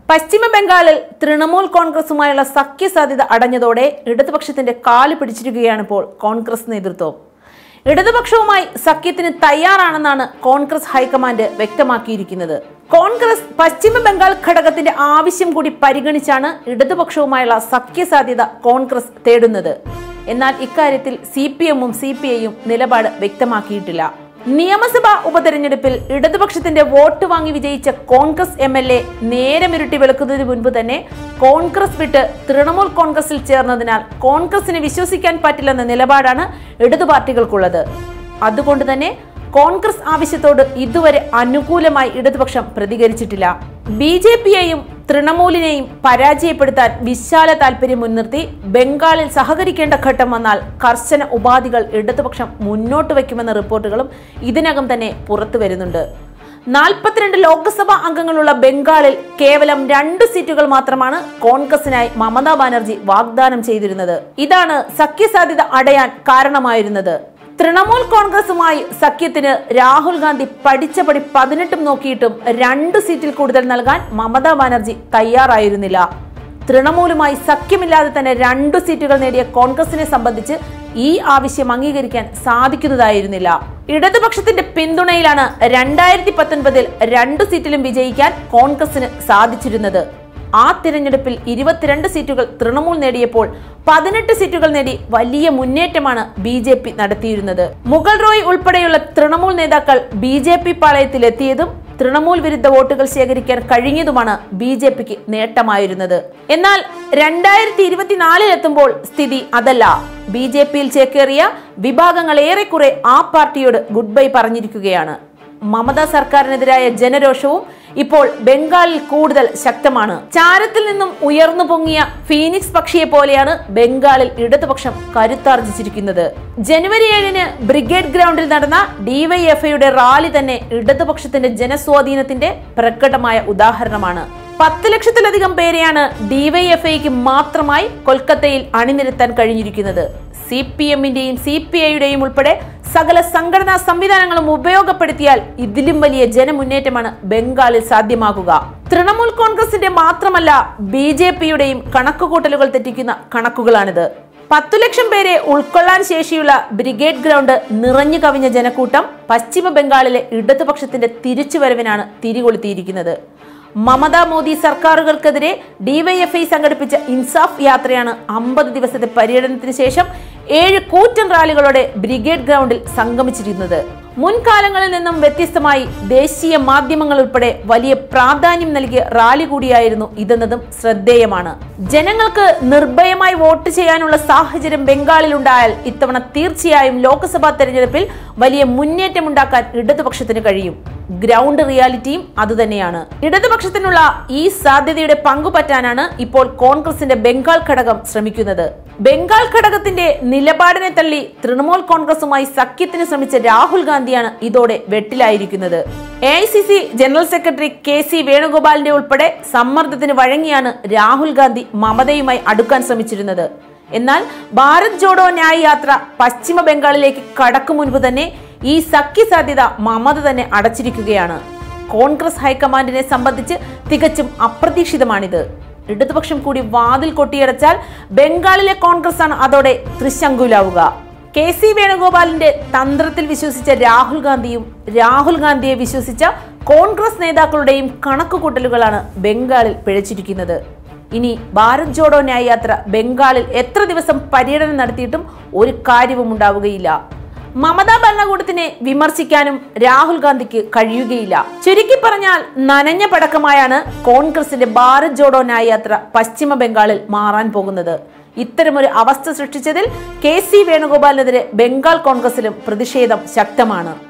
പശ്ചിമ ബംഗാളിൽ തൃണമൂൽ കോൺഗ്രസുമായുള്ള സഖ്യസാധ്യത അടഞ്ഞതോടെ ഇടതുപക്ഷത്തിന്റെ കാല് പിടിച്ചിരിക്കുകയാണ് ഇപ്പോൾ കോൺഗ്രസ് നേതൃത്വം. ഇടതുപക്ഷവുമായി സഖ്യത്തിന് തയ്യാറാണെന്നാണ് കോൺഗ്രസ് ഹൈക്കമാൻഡ് വ്യക്തമാക്കിയിരിക്കുന്നത്. കോൺഗ്രസ് പശ്ചിമ ബംഗാൾ ഘടകത്തിന്റെ ആവശ്യം കൂടി പരിഗണിച്ചാണ് ഇടതുപക്ഷവുമായുള്ള സഖ്യസാധ്യത കോൺഗ്രസ് തേടുന്നത്. എന്നാൽ ഇക്കാര്യത്തിൽ CPM-ഉം CPI-യും നിലപാട് വ്യക്തമാക്കിയിട്ടില്ല. നിയമസഭാ ഉപതെരഞ്ഞെടുപ്പിൽ ഇടതുപക്ഷത്തിന്റെ വോട്ട് വാങ്ങി വിജയിച്ച കോൺഗ്രസ് MLA നേരമിരുട്ടി വെളുക്കുന്നതിന് മുൻപ് തന്നെ കോൺഗ്രസ് വിട്ട് തൃണമൂൽ കോൺഗ്രസിൽ ചേർന്നതിനാൽ കോൺഗ്രസിനെ വിശ്വസിക്കാൻ പറ്റില്ലെന്ന നിലപാടാണ് ഇടതു പാർട്ടികൾക്കുള്ളത്. അതുകൊണ്ട് തന്നെ കോൺഗ്രസ് ആവശ്യത്തോട് ഇതുവരെ അനുകൂലമായി ഇടതുപക്ഷം പ്രതികരിച്ചിട്ടില്ല. BJP-യെയും തൃണമൂലിനെയും പരാജയപ്പെടുത്താൻ വിശാല താൽപര്യം മുൻനിർത്തി ബംഗാളിൽ സഹകരിക്കേണ്ട ഘട്ടം വന്നാൽ കർശന ഉപാധികൾ ഇടതുപക്ഷം മുന്നോട്ട് വയ്ക്കുമെന്ന റിപ്പോർട്ടുകളും ഇതിനകം തന്നെ പുറത്തു വരുന്നുണ്ട്. 42 ലോക്സഭാ അംഗങ്ങളുള്ള ബംഗാളിൽ കേവലം 2 സീറ്റുകൾ മാത്രമാണ് കോൺഗ്രസിനായി മമതാ ബാനർജി വാഗ്ദാനം ചെയ്തിരുന്നത്. ഇതാണ് സഖ്യസാധ്യത അടയാൻ കാരണമായിരുന്നത്. തൃണമൂൽ കോൺഗ്രസുമായി സഖ്യത്തിന് രാഹുൽ ഗാന്ധി പഠിച്ച പടി 18 നോക്കിയിട്ടും 2 സീറ്റിൽ കൂടുതൽ നൽകാൻ മമതാ ബാനർജി തയ്യാറായിരുന്നില്ല. തൃണമൂലുമായി സഖ്യമില്ലാതെ തന്നെ 2 സീറ്റുകൾ നേടിയ കോൺഗ്രസിനെ സംബന്ധിച്ച് ഈ ആവശ്യം അംഗീകരിക്കാൻ സാധിക്കുന്നതായിരുന്നില്ല. ഇടതുപക്ഷത്തിന്റെ പിന്തുണയിലാണ് 2019-ൽ 2 സീറ്റിലും വിജയിക്കാൻ കോൺഗ്രസിന് സാധിച്ചിരുന്നത്. ആ തിരഞ്ഞെടുപ്പിൽ 22 സീറ്റുകൾ തൃണമൂൽ നേടിയപ്പോൾ 18 സീറ്റുകൾ നേടി വലിയ മുന്നേറ്റമാണ് BJP നടത്തിയിരുന്നത്. മുഗൾ റോയ് ഉൾപ്പെടെയുള്ള തൃണമൂൽ നേതാക്കൾ BJP പാളയത്തിലെത്തിയതും തൃണമൂൽ വിരുദ്ധ വോട്ടുകൾ ശേഖരിക്കാൻ കഴിഞ്ഞതുമാണ് BJPക്ക് നേട്ടമായിരുന്നത്. എന്നാൽ 2024 എത്തുമ്പോൾ സ്ഥിതി അതല്ല. BJPയിൽ ചേക്കേറിയ വിഭാഗങ്ങൾ ഏറെക്കുറെ ആ പാർട്ടിയോട് ഗുഡ് ബൈ പറഞ്ഞിരിക്കുകയാണ്. മമതാ സർക്കാരിനെതിരായ ജനരോഷവും ഇപ്പോൾ ബംഗാളിൽ കൂടുതൽ ശക്തമാണ്. ചാരത്തിൽ നിന്നും ഉയർന്നു പൊങ്ങിയ ഫീനിക്സ് പക്ഷിയെ പോലെയാണ് ബംഗാളിൽ ഇടതുപക്ഷം കരുത്താർജിച്ചിരിക്കുന്നത്. ജനുവരി 7-ന് ബ്രിഗേഡ് ഗ്രൗണ്ടിൽ നടന്ന DYFIയുടെ റാലി തന്നെ ഇടതുപക്ഷത്തിന്റെ ജനസ്വാധീനത്തിന്റെ പ്രകടമായ ഉദാഹരണമാണ്. 10 ലക്ഷത്തിലധികം പേരെയാണ് DYFIക്ക് മാത്രമായി കൊൽക്കത്തയിൽ അണിനിരത്താൻ കഴിഞ്ഞിരിക്കുന്നത്. CPM-ന്റെയും CPI-യുടെയും ഉൾപ്പെടെ സകല സംഘടനാ സംവിധാനങ്ങളും ഉപയോഗപ്പെടുത്തിയാൽ ഇതിലും വലിയ ജനമുന്നേറ്റമാണ് ബംഗാളിൽ സാധ്യമാകുക. തൃണമൂൽ കോൺഗ്രസിന്റെ മാത്രമല്ല BJP-യുടെയും കണക്കുകൂട്ടലുകൾ തെറ്റിക്കുന്ന കണക്കുകളാണിത്. 10 ലക്ഷം പേരെ ഉൾക്കൊള്ളാൻ ശേഷിയുള്ള ബ്രിഗേഡ് ഗ്രൗണ്ട് നിറഞ്ഞു കവിഞ്ഞ ജനക്കൂട്ടം പശ്ചിമ ബംഗാളിലെ ഇടതുപക്ഷത്തിന്റെ തിരിച്ചുവരവിനാണ് തിരികൊളുത്തിയിരിക്കുന്നത്. മമതാ മോദി സർക്കാരുകൾക്കെതിരെ DYFI സംഘടിപ്പിച്ച ഇൻസാഫ് യാത്രയാണ് 50 ദിവസത്തെ പര്യടനത്തിന് ശേഷം 7 കൂറ്റൻ റാലികളോടെ ബ്രിഗേഡ് ഗ്രൗണ്ടിൽ സംഗമിച്ചിരുന്നത്. മുൻകാലങ്ങളിൽ നിന്നും വ്യത്യസ്തമായി ദേശീയ മാധ്യമങ്ങൾ ഉൾപ്പെടെ വലിയ പ്രാധാന്യം നൽകിയ റാലി കൂടിയായിരുന്നു ഇതെന്നതും ശ്രദ്ധേയമാണ്. ജനങ്ങൾക്ക് നിർഭയമായി വോട്ട് ചെയ്യാനുള്ള സാഹചര്യം ബംഗാളിൽ ഉണ്ടായാൽ ഇത്തവണ തീർച്ചയായും ലോക്സഭാ തെരഞ്ഞെടുപ്പിൽ വലിയ മുന്നേറ്റമുണ്ടാക്കാൻ ഇടതുപക്ഷത്തിന് കഴിയും. ഗ്രൗണ്ട് റിയാലിറ്റിയും അതുതന്നെയാണ്. ഇടതുപക്ഷത്തിനുള്ള ഈ സാധ്യതയുടെ പങ്കുപറ്റാനാണ് ഇപ്പോൾ കോൺഗ്രസിന്റെ ബംഗാൾ ഘടകം ശ്രമിക്കുന്നത്. ബംഗാൾ ഘടകത്തിന്റെ നിലപാടിനെ തള്ളി തൃണമൂൽ കോൺഗ്രസുമായി സഖ്യത്തിന് ശ്രമിച്ച രാഹുൽ ഗാന്ധിയാണ് ഇതോടെ വെട്ടിലായിരിക്കുന്നത്. AICC ജനറൽ സെക്രട്ടറി KC വേണുഗോപാലിന്റെ ഉൾപ്പെടെ സമ്മർദ്ദത്തിന് വഴങ്ങിയാണ് രാഹുൽ ഗാന്ധി മമതയുമായി അടുക്കാൻ ശ്രമിച്ചിരുന്നത്. എന്നാൽ ഭാരത് ജോഡോ ന്യായ് യാത്ര പശ്ചിമ ബംഗാളിലേക്ക് കടക്കും മുൻപ് തന്നെ ഈ സഖ്യസാധ്യത മമത തന്നെ അടച്ചിരിക്കുകയാണ്. കോൺഗ്രസ് ഹൈക്കമാൻഡിനെ സംബന്ധിച്ച് തികച്ചും അപ്രതീക്ഷിതമാണിത്. ഇടതുപക്ഷം കൂടി വാതിൽ കൊട്ടിയടച്ചാൽ ബംഗാളിലെ കോൺഗ്രസ് ആണ് അതോടെ തൃശങ്കുലാവുക. KC വേണുഗോപാലിന്റെ തന്ത്രത്തിൽ വിശ്വസിച്ച രാഹുൽ ഗാന്ധിയും രാഹുൽ ഗാന്ധിയെ വിശ്വസിച്ച കോൺഗ്രസ് നേതാക്കളുടെയും കണക്കുകൂട്ടലുകളാണ് ബംഗാളിൽ പിഴച്ചിരിക്കുന്നത്. ഇനി ഭാരത് ജോഡോ ന്യായ് യാത്ര ബംഗാളിൽ എത്ര ദിവസം പര്യടനം നടത്തിയിട്ടും ഒരു കാര്യവും ഉണ്ടാവുകയില്ല. മമതാ ഭരണകൂടത്തിനെ വിമർശിക്കാനും രാഹുൽ ഗാന്ധിക്ക് കഴിയുകയില്ല. ചുരുക്കി പറഞ്ഞാൽ നനഞ്ഞ പടക്കമായാണ് കോൺഗ്രസിന്റെ ഭാരത് ജോഡോ ന്യായ് യാത്ര പശ്ചിമ ബംഗാളിൽ മാറാൻ പോകുന്നത്. ഇത്തരമൊരു അവസ്ഥ സൃഷ്ടിച്ചതിൽ KC വേണുഗോപാലിനെതിരെ ബംഗാൾ കോൺഗ്രസിലും പ്രതിഷേധം ശക്തമാണ്.